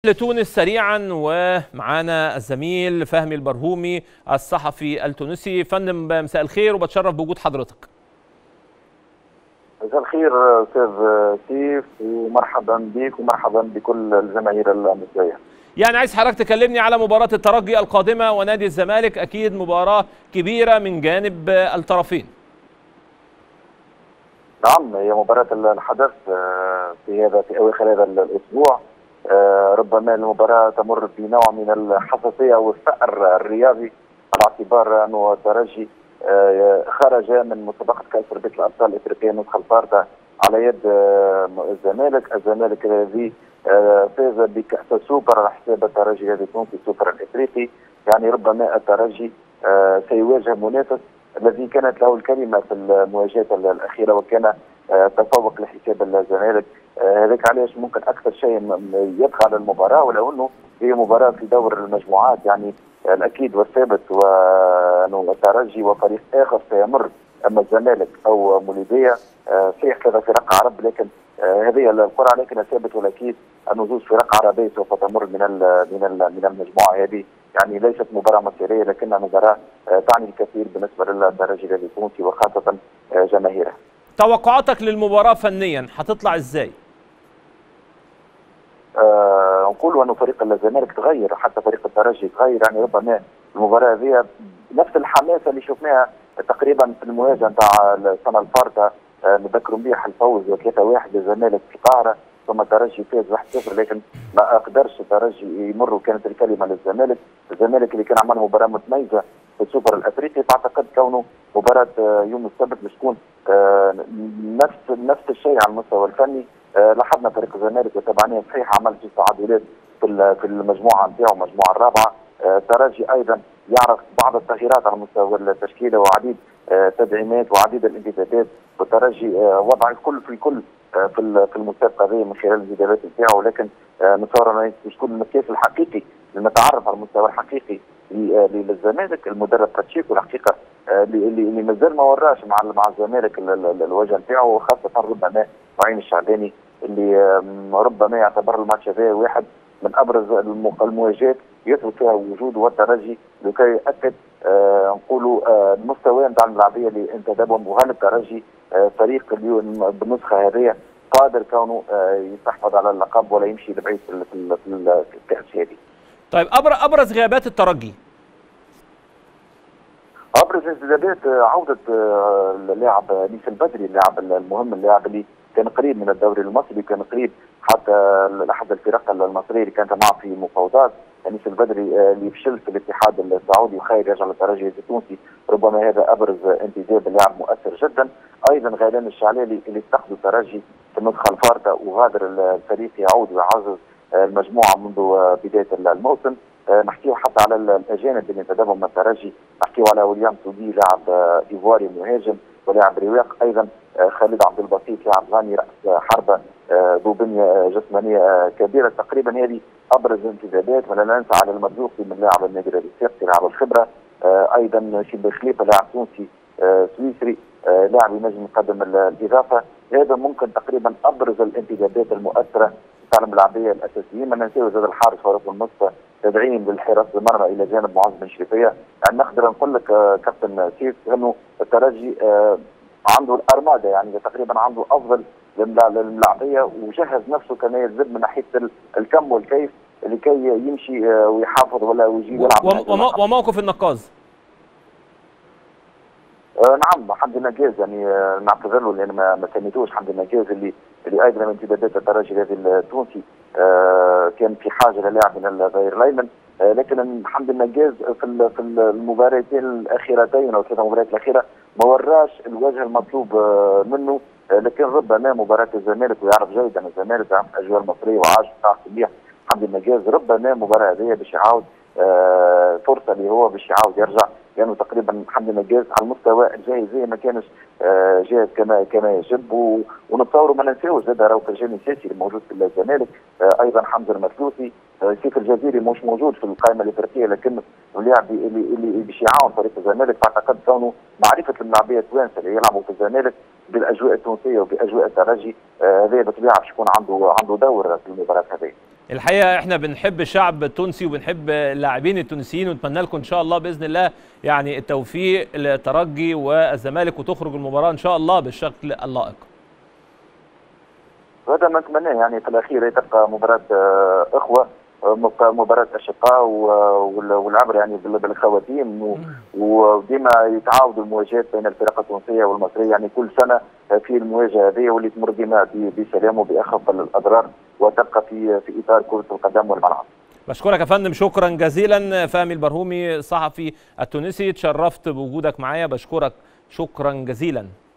لتونس سريعا ومعانا الزميل فهمي البرهومي الصحفي التونسي. فندم مساء الخير وبتشرف بوجود حضرتك. مساء الخير استاذ سيف ومرحبا بك ومرحبا بكل الجماهير المصريه. يعني عايز حضرتك تكلمني على مباراة الترجي القادمة ونادي الزمالك، اكيد مباراة كبيرة من جانب الطرفين. نعم، هي مباراة الحدث في اواخر هذا الاسبوع. ربما المباراة تمر بنوع من الحساسية والثأر الرياضي على اعتبار أنه الترجي خرج من مسابقة كأس رابطة الأبطال الإفريقية النسخة الفارطة على يد الزمالك الذي فاز بكأس السوبر على حساب الترجي الذي التونسي السوبر الإفريقي. يعني ربما الترجي سيواجه منافس الذي كانت له الكلمة في المواجهات الأخيرة وكان تفوق لحساب الزمالك. هذاك علاش ممكن اكثر شيء يدخل على المباراه، ولو انه هي مباراه في دور المجموعات. يعني الاكيد والثابت وانه الترجي وفريق اخر سيمر، اما الزمالك او مولوديه صحيح كذا فرق عرب، لكن هذه القرعه. لكن الثابت والاكيد انه زوج فرق عربيه سوف تمر من المجموعه هذه. يعني ليست مباراه مصيريه لكنها مباراه تعني الكثير بالنسبه للترجي التونسي وخاصه جماهيره. توقعاتك للمباراة فنيا هتطلع ازاي؟ نقول انه فريق الزمالك تغير، حتى فريق الترجي تغير. يعني ربما المباراه هذه نفس الحماسه اللي شفناها تقريبا في المواجهه نتاع السنه الفارطه، نذكروا بها الفوز 3-1 للزمالك في القاهره، ثم الترجي فاز 1-0، لكن ما قدرش الترجي يمر وكانت الكلمه للزمالك. الزمالك اللي كان عمل مباراه متميزه في السوبر الافريقي، فاعتقد كونه مباراه يوم السبت مش تكون نفس الشيء على المستوى الفني. لاحظنا فريق الزمالك وتابعناه صحيح عمل 9 تعادلات في المجموعه نتاعو المجموعه الرابعه. الترجي ايضا يعرف بعض التغييرات على مستوى التشكيله وعديد تدعيمات وعديد الانتدابات، والترجي وضع الكل في الكل في المسابقه هذه من خلال الانتدابات نتاعو. لكن نتصور انه تكون المقياس الحقيقي لنتعرف على المستوى الحقيقي للزمالك المدرب باتشيكو الحقيقه، اللي مازال ما وراش مع الزمالك الوجه نتاعو، وخاصه ربما معين الشعباني اللي ربما يعتبر الماتش هذا واحد من ابرز المواجهات يثبت فيها وجوده والترجي لكي ياكد نقولوا المستوى نتاع الملاعبيه اللي انتدبهم، وهل الترجي فريق اليوم بالنسخه هذه قادر كونه يستحفظ على اللقب ولا يمشي لبعيد في الكاس هذه. طيب ابرز غيابات الترجي؟ ابرز انتدابات عوده اللاعب انيس البدري، اللاعب المهم، اللاعب اللي كان قريب من الدوري المصري، كان قريب حتى لاحد الفرق المصريه اللي كانت معه في مفاوضات. انيس البدري اللي فشل في الاتحاد السعودي وخير يرجع للترجي التونسي، ربما هذا ابرز انتداب، اللاعب مؤثر جدا. ايضا غيلان الشعلالي اللي افتقدوا الترجي في النسخه الفارطه وغادر الفريق يعود ويعزز المجموعه منذ بدايه الموسم. نحكيو حتى على الاجانب اللي انتدبهم من الترجي، نحكيو على ويليام سودي لاعب ايفواري مهاجم ولاعب رواق، ايضا خالد عبد البسيط لاعب غاني راس حربه ذو بنيه جسمانيه كبيره. تقريبا هذه ابرز الانتدابات. ولا ننسى على المرزوقي من لاعب النادي الرياضي لاعب الخبره، ايضا شيبي خليفه لاعب تونسي سويسري لاعب ينجم يقدم الاضافه. هذا ممكن تقريبا ابرز الانتدابات المؤثره تاع الملاعبيه الاساسيين. ما ننساوش زاد الحارس فاروق النص تدعيم للحراسه المرمى الى جانب معز بن شريفيه. يعني نقدر نقول لك كابتن سيف انه الترجي عنده الارماده، يعني تقريبا عنده افضل الملاعبيه وجهز نفسه كما يلزم من ناحيه الكم والكيف لكي يمشي ويحافظ ولا ويجي يلعب. وموقف النقاز؟ نعم، حمدي النجاز، يعني نعتذر له لان ما سميتوش. حمدي النجاز اللي ايضا من انتدابات الترجي الهلالي التونسي كان في حاجه للاعب من الظهير الايمن، لكن حمدي النجاز في المباراتين الاخيرتين او 3 مباريات الاخيره ما وراش الوجه المطلوب منه. لكن ربما مباراه الزمالك، ويعرف جيدا الزمالك يعرف الاجواء المصريه وعاش تعرف مليح حمدي النجاز، ربما المباراه هذه باش يعاود فرصه اللي هو باش يعاود يرجع، لانه يعني تقريبا حمدي النجاز على المستوى الجاهزيه ما كانش جاهز كما يجب. ونتصوروا ما ننساوش زاد راهو فرجاني ساسي اللي موجود في الزمالك، ايضا حمزه المثلوثي، سيف الجزيري مش موجود في القائمه الافريقيه، لكن اللاعب اللي باش يعاون فريق الزمالك. فاعتقد كونه معرفه الملاعبيه التوانسه اللي يلعبوا في الزمالك بالاجواء التونسيه وباجواء الترجي، هذا بطبيعه باش يكون عنده دور في المباراه هذه. الحقيقه احنا بنحب الشعب التونسي وبنحب اللاعبين التونسيين، ونتمنى لكم ان شاء الله باذن الله يعني التوفيق للترجي والزمالك، وتخرج المباراه ان شاء الله بالشكل اللائق. هذا ما نتمناه، يعني في الاخير تبقى مباراه اخوه، مباراه اشقاء، والعبر يعني بالخواتيم، وديما يتعاودوا المواجهات بين الفرق التونسيه والمصريه، يعني كل سنه في المواجهه هذه واللي تمر ديما بسلام وباخف الاضرار، وتبقى في اطار كره القدم والملعب. بشكرك يا فندم، شكرا جزيلا. فهمي البرهومي الصحفي التونسي، تشرفت بوجودك معايا، بشكرك شكرا جزيلا.